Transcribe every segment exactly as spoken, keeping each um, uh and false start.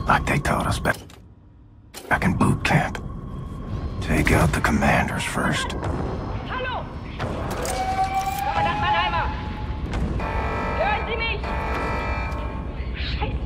Like they taught us back, back in boot camp. Take out the commanders first. Hallo! Kommandant Mannheimer! Hören Sie mich? Scheiße!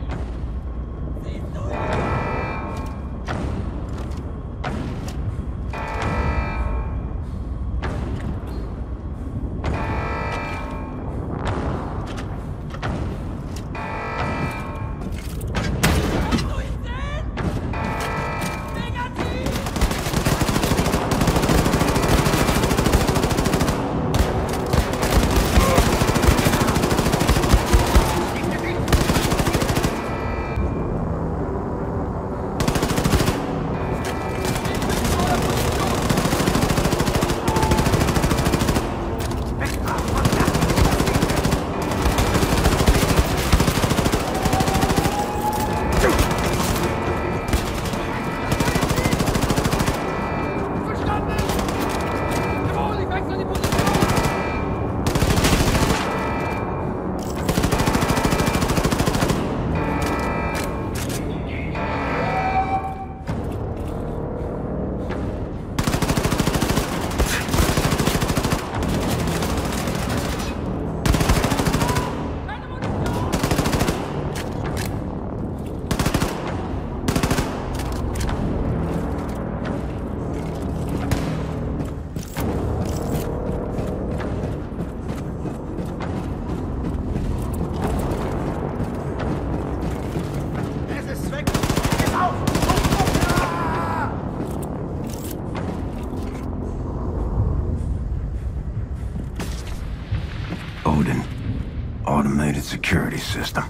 Odin. Automated security system.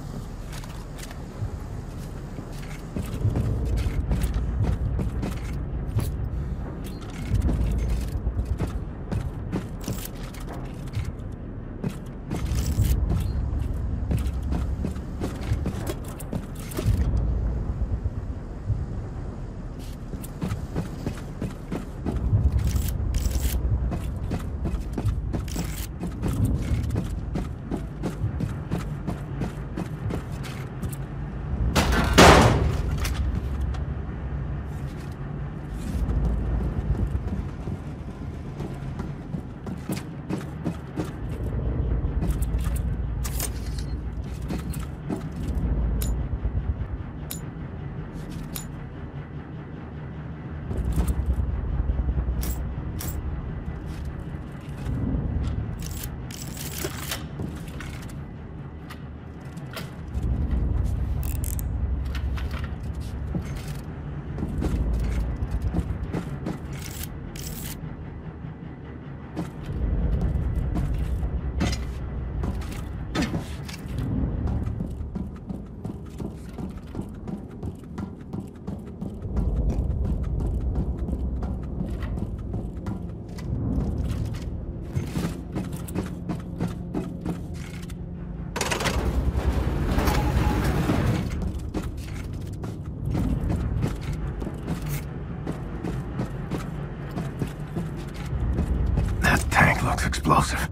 Looks explosive.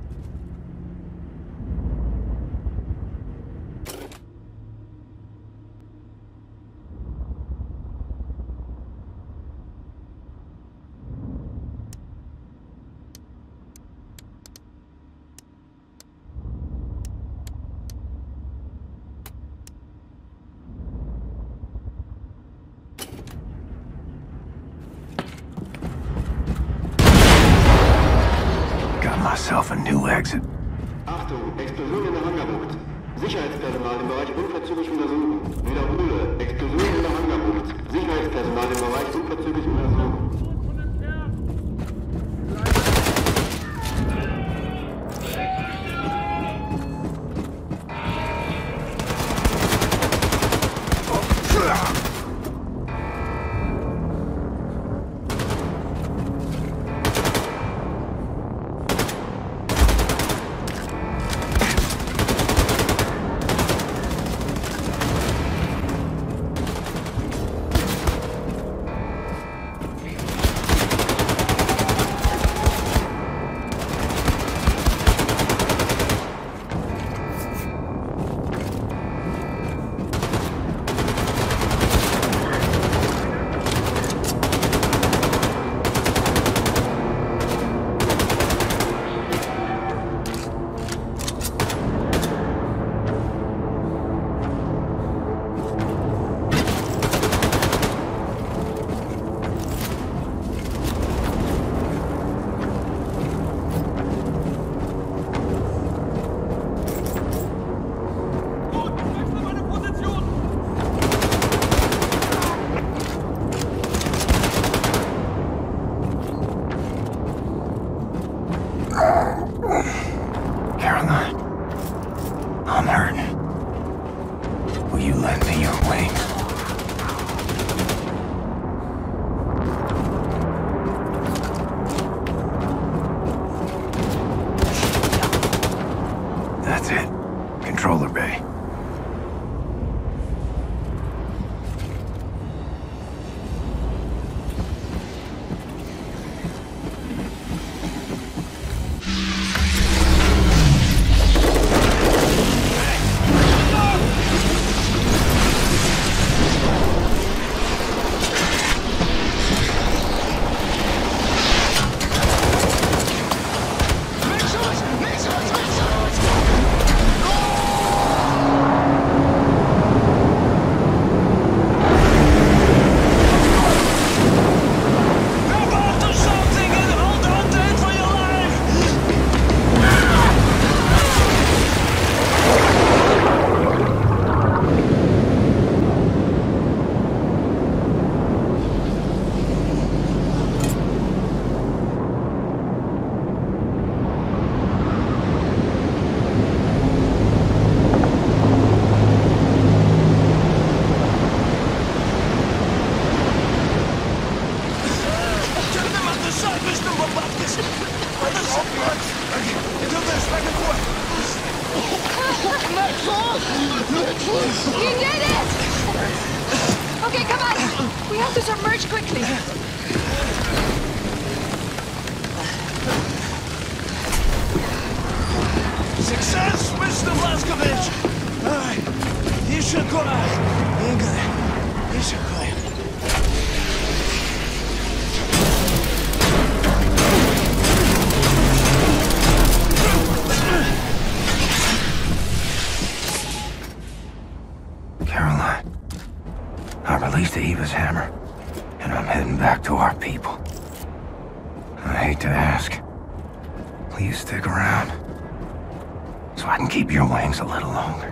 Myself a new exit. Achtung, Explosion in der Hangarbucht. Sicherheitspersonal im Bereich unverzüglich untersuchen. Wiederhole, Explosion in der Hangarbucht. Sicherheitspersonal im Bereich unverzüglich untersuchen. some wings. That's it. Controller bay. You did it! Okay, come on. We have to submerge quickly. Success, Mister Blazkowicz! Ай, еще куда? Игорь, еще кое. Caroline, I released Eva's hammer, and I'm heading back to our people. I hate to ask. Please stick around, so I can keep your wings a little longer.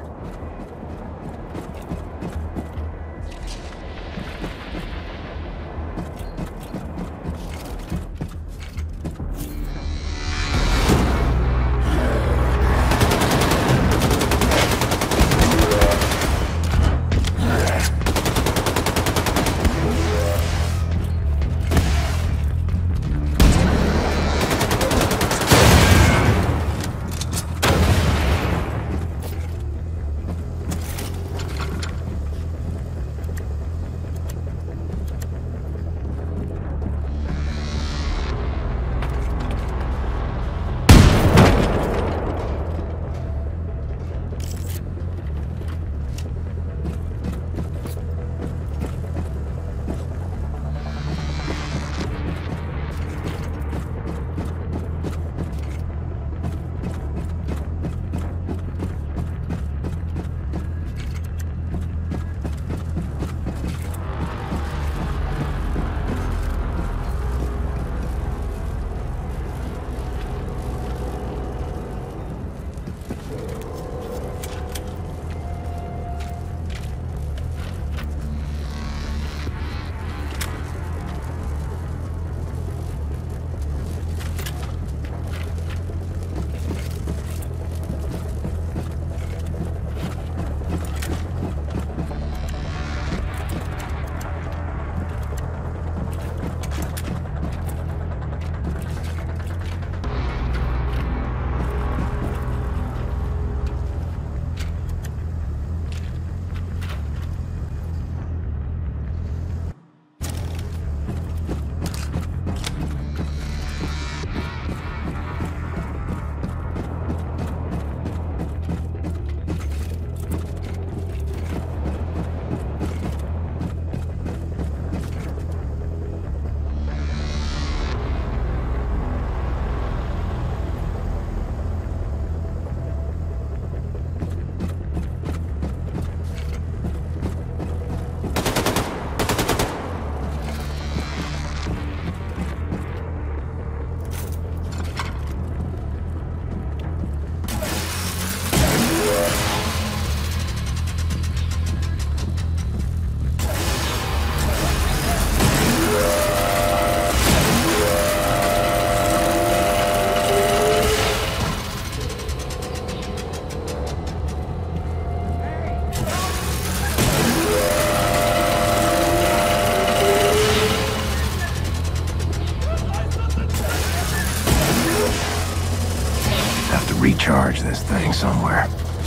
charge this thing somewhere.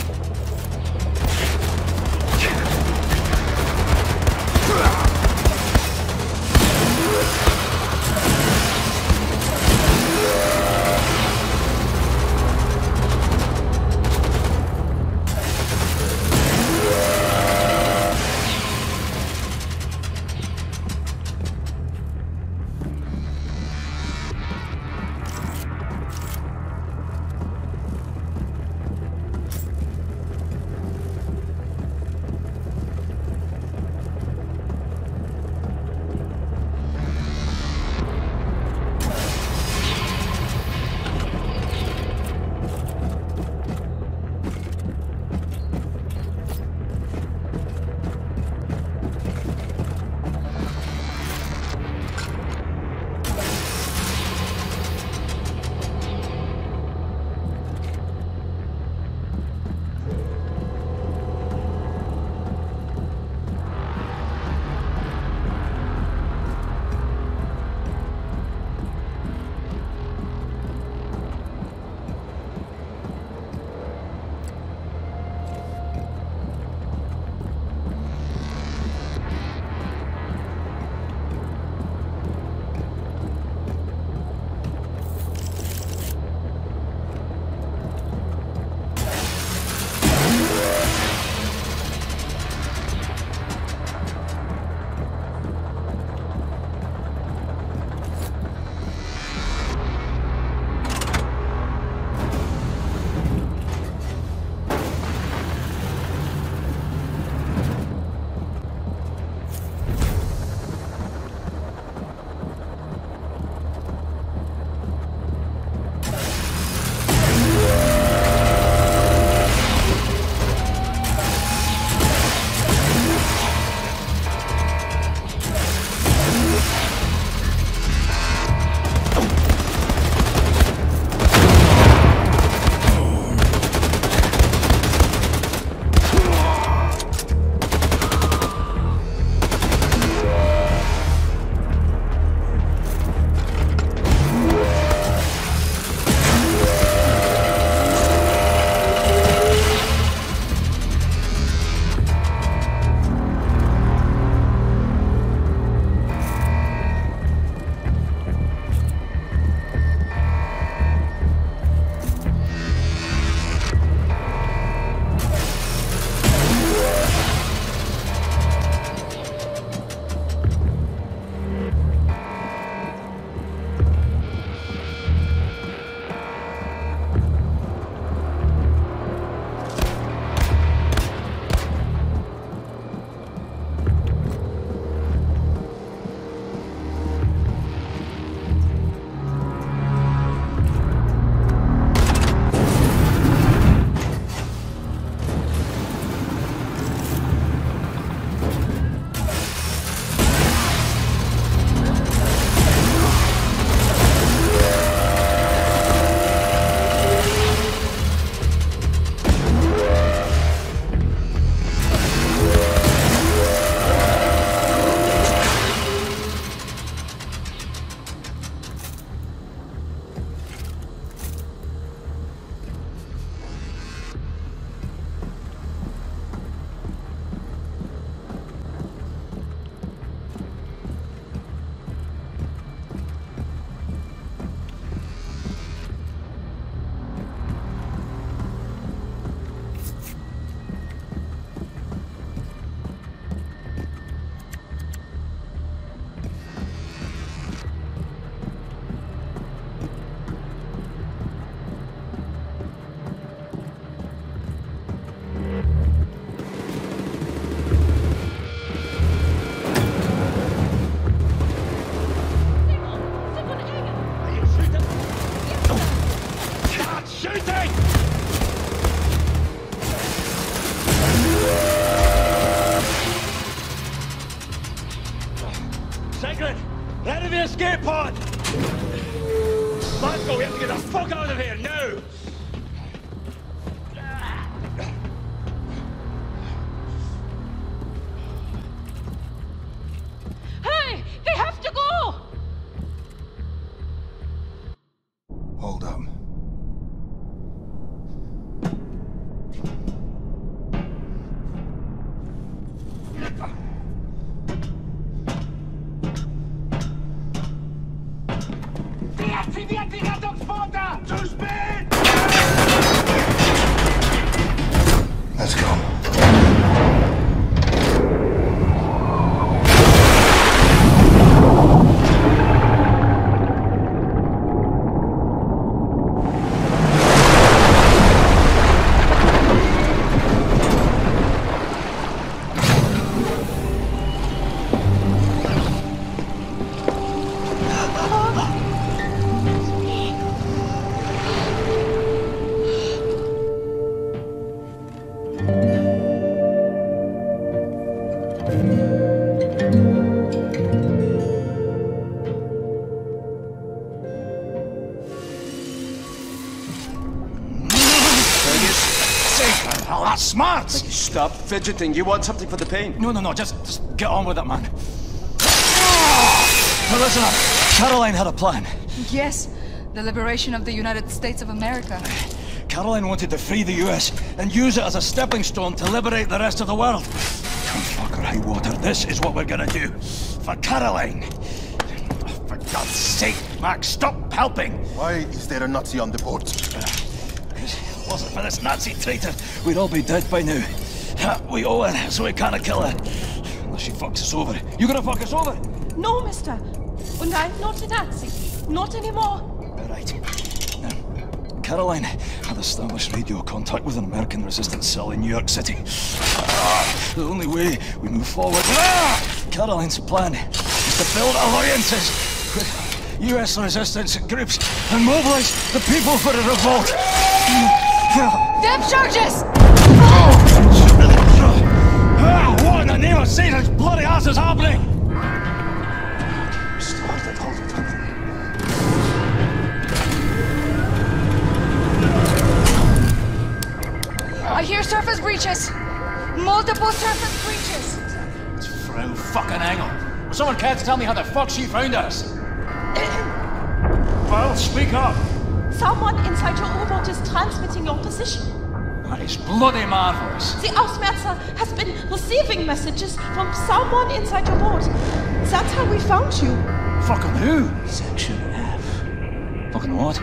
escape pod! Bosco, we have to get the fuck out of here now! Hey! We have to go! Hold up. Oh, that's smart! Stop fidgeting. You want something for the pain? No, no, no, just, just get on with it, man. Now listen up. Caroline had a plan. Yes, the liberation of the United States of America. Caroline wanted to free the U S and use it as a stepping stone to liberate the rest of the world. Come fuck or high water, this is what we're gonna do. For Caroline. For God's sake, Max, stop helping! Why is there a Nazi on the boat? If it wasn't for this Nazi traitor, we'd all be dead by now. We owe her, so we can't kill her. Unless she fucks us over. You gonna fuck us over? No, mister. And I'm not a Nazi. Not anymore. Right. Now, Caroline had established radio contact with an American resistance cell in New York City. Ah, the only way we move forward... Ah! Caroline's plan is to build alliances with U S resistance groups and mobilize the people for a revolt. Depth charges! Ah, what in the name of Satan's bloody ass is happening? Started, hold it. I hear surface breaches. Multiple surface breaches. It's Frau fucking Engel. Will someone care to tell me how the fuck she found us? Well, speak up. Someone inside your U-boat is transmitting your position. That is bloody marvelous. The Ausmerzer has been receiving messages from someone inside your boat. That's how we found you. Fucking who? Section F. Fucking what?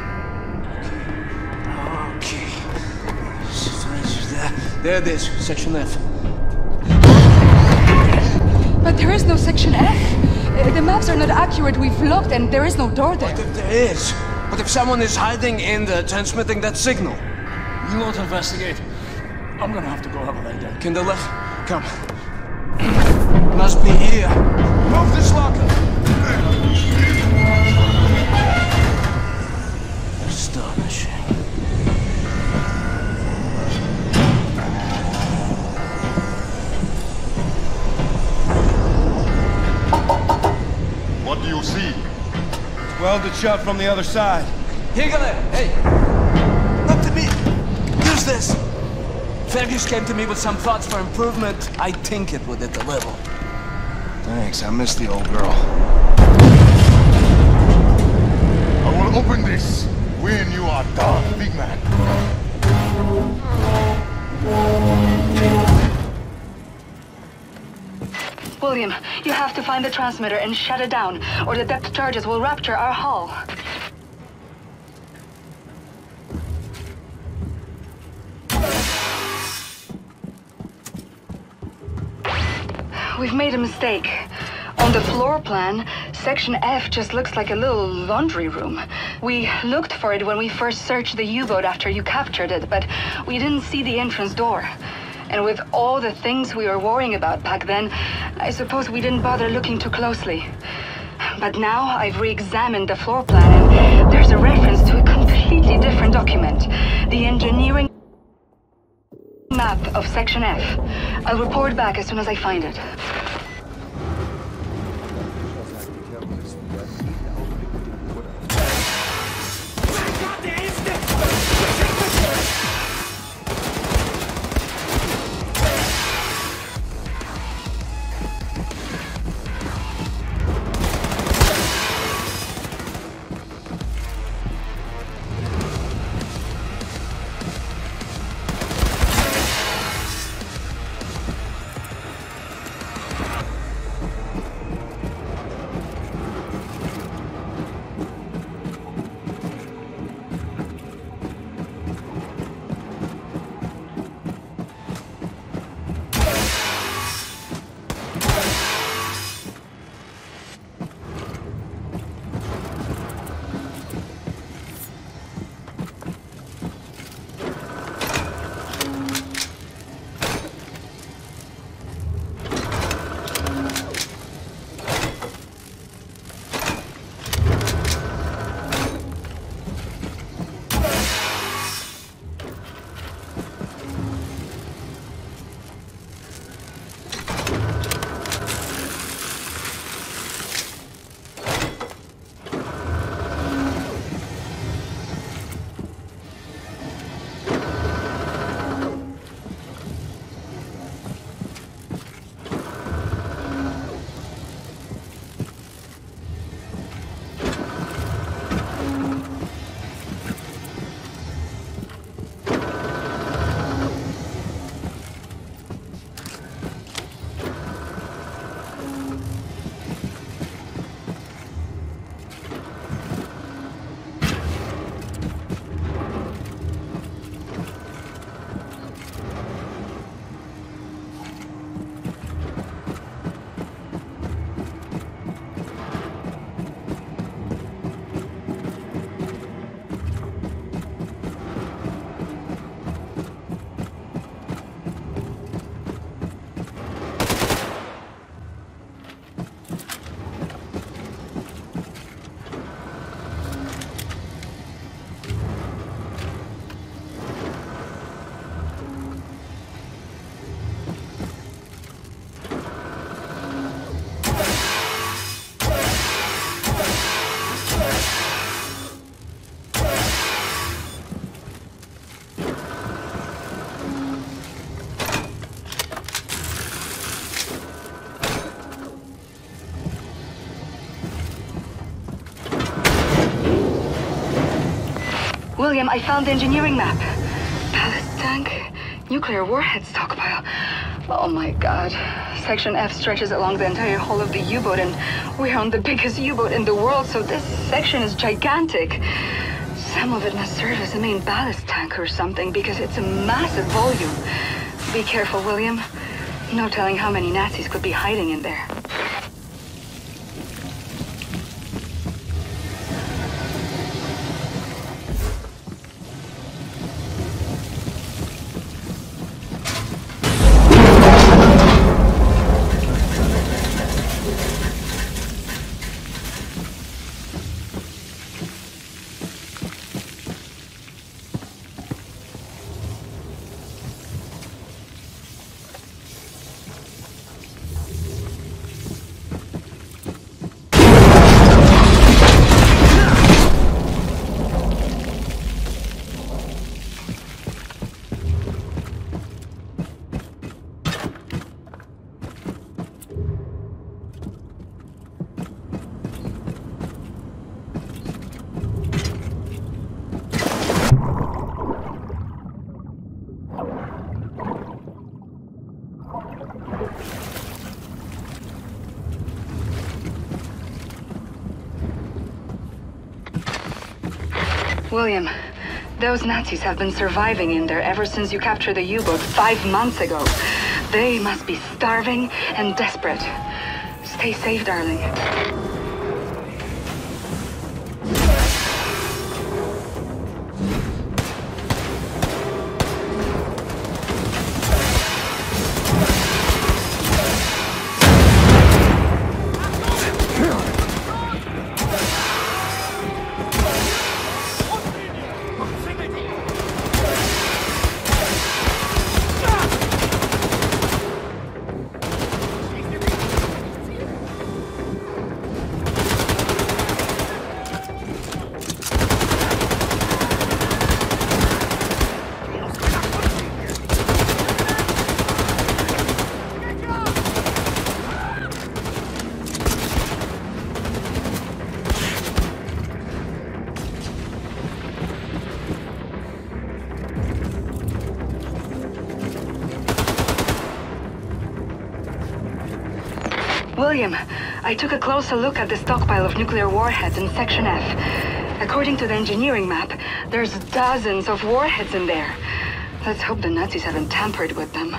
Okay. There, there it is. Section F. But there is no section F. Uh, the maps are not accurate. We've looked and there is no door there. What if there is? What if someone is hiding in there, transmitting that signal? You want to investigate? I'm gonna have to go have a lie down. Kinderlich, come. Must be here. Move this locker. Astonishing. What do you see? Welded shut from the other side. Hegele, hey! Not to me! Use this! Fergus came to me with some thoughts for improvement. I think it would deliver. Thanks, I missed the old girl. I will open this when you are done, big man. William, you have to find the transmitter and shut it down, or the depth charges will rupture our hull. We've made a mistake. On the floor plan, Section F just looks like a little laundry room. We looked for it when we first searched the U-boat after you captured it, but we didn't see the entrance door. And with all the things we were worrying about back then, I suppose we didn't bother looking too closely. But now I've re-examined the floor plan, and there's a reference to a completely different document. The engineering map of Section F. I'll report back as soon as I find it. William, I found the engineering map. Ballast tank, nuclear warhead stockpile. Oh my god. Section F stretches along the entire hull of the U-boat, and we're on the biggest U-boat in the world, so this section is gigantic. Some of it must serve as a main ballast tank or something, because it's a massive volume. Be careful, William. No telling how many Nazis could be hiding in there. William, those Nazis have been surviving in there ever since you captured the U-boat five months ago. They must be starving and desperate. Stay safe, darling. William, I took a closer look at the stockpile of nuclear warheads in Section F. According to the engineering map, there's dozens of warheads in there. Let's hope the Nazis haven't tampered with them.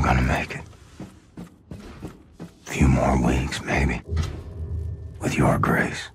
gonna make it. A few more weeks, maybe. With your grace.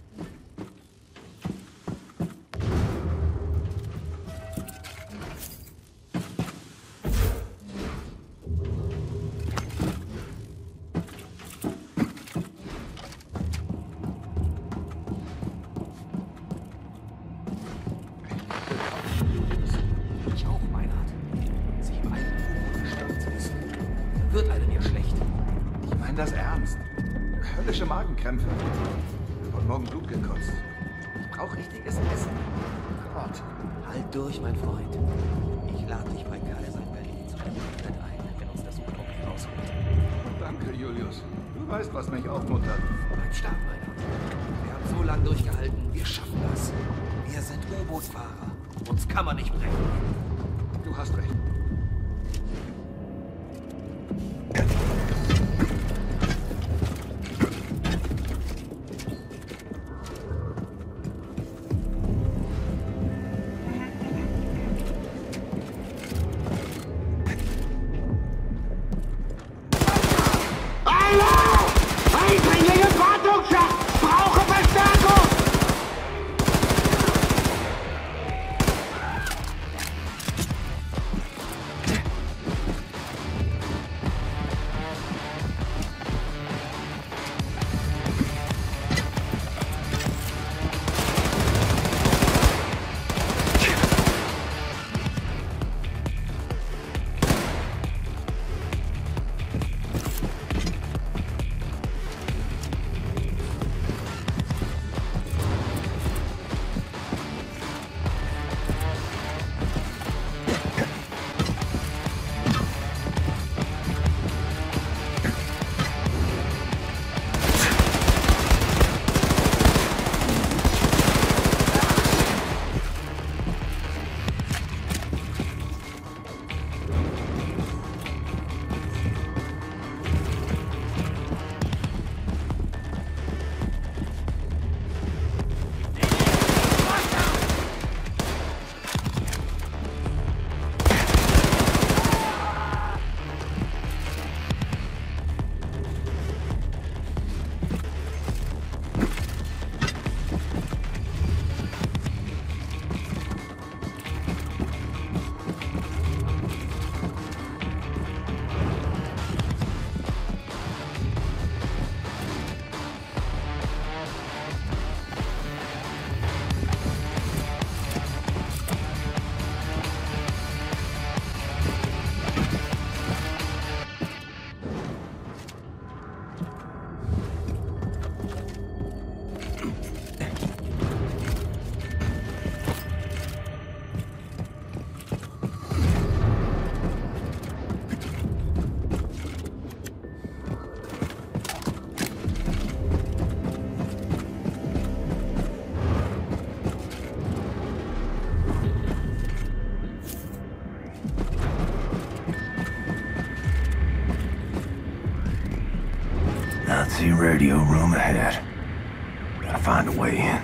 Das ernst. Höllische Magenkrämpfe. Und morgen Blut gekotzt. Ich brauch richtiges Essen. Gott. Halt durch, mein Freund. Ich lade dich bei Kaiser in Berlin zu einem Event ein, wenn uns das U-Boot rausholt. Danke, Julius. Du weißt, was mich aufmuntert. Bleib stark, meiner. Wir haben so lange durchgehalten. Wir schaffen das. Wir sind U-Boot-Fahrer. Uns kann man nicht brechen. Du hast recht. Nazi radio room ahead. Gotta find a way in.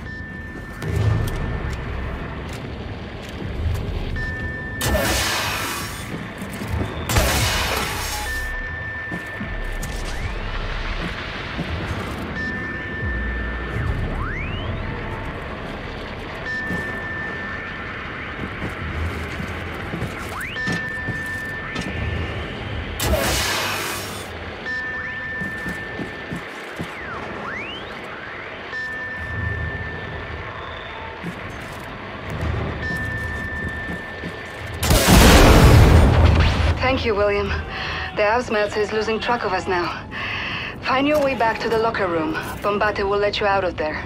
Thank you, William. The Ausmelzer is losing track of us now. Find your way back to the locker room. Bombate will let you out of there.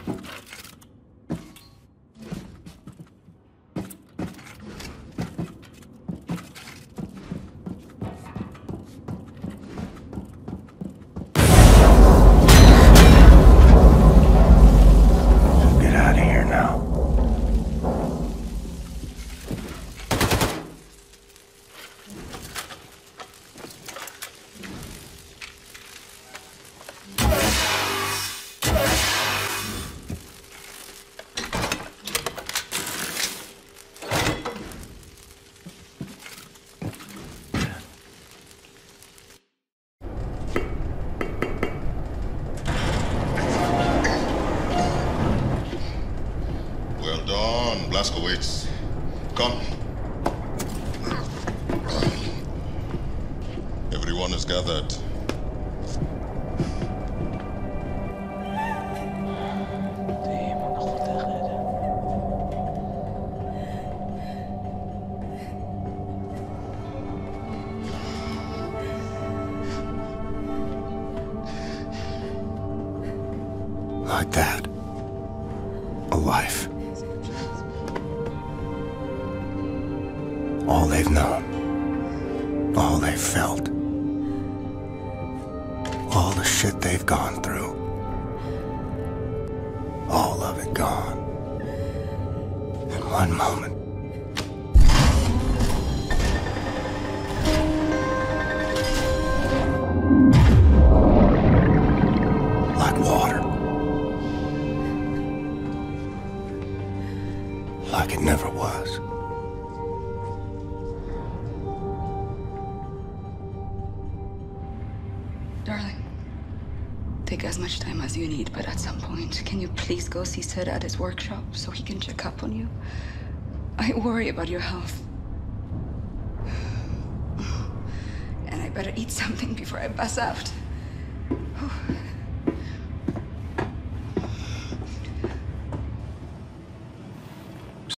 Get out of here now. Well done, Blazkowicz. Come. Everyone is gathered. Like that. A life. All they've known. All they've felt. All the shit they've gone through. All of it gone. In one moment. Like water. Like it never was. Darling, take as much time as you need, but at some point, can you please go see Sid at his workshop so he can check up on you? I worry about your health. And I better eat something before I pass out. Whew.